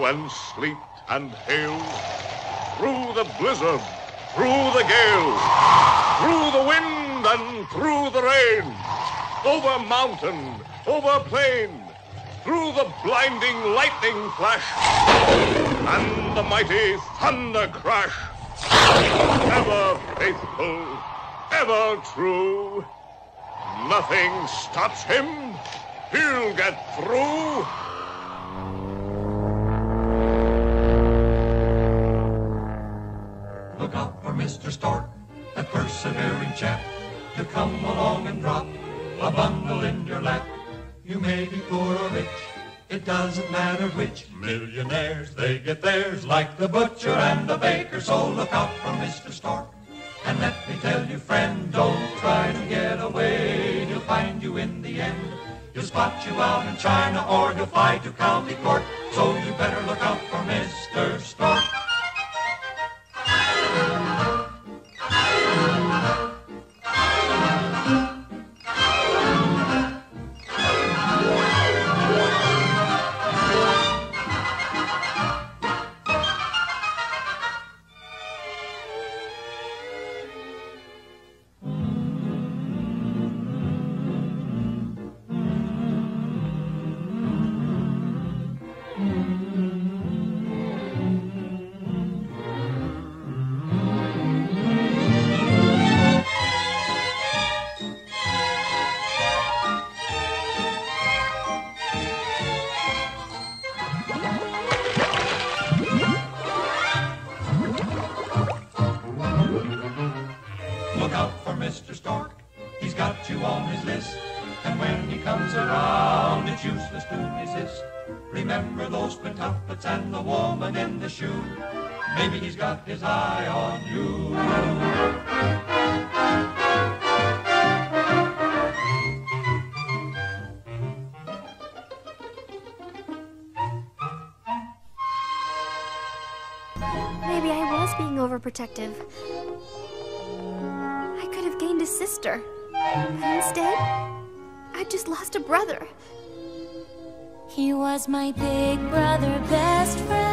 and sleet and hail, through the blizzard, through the gale, through the wind and through the rain, over mountain, over plain, through the blinding lightning flash and the mighty thunder crash. Ever faithful, ever true, nothing stops him, he'll get through. Look out for Mr. Stork, that persevering chap, to come along and drop a bundle in your lap. You may be poor or rich, it doesn't matter which. Millionaires, they get theirs like the butcher and the baker. So look out for Mr. Stork. And let me tell you, friend, don't try to get away. He'll find you in the end. He'll spot you out in China or he'll fly to county court. So you better look out for Mr. Stork. Look out for Mr. Stork, he's got you on his list. And when he comes around, it's useless to resist. Remember those quintuplets and the woman in the shoe. Maybe he's got his eye on you. Maybe I was being overprotective. I could have gained a sister. But instead, I just lost a brother. He was my big brother, best friend.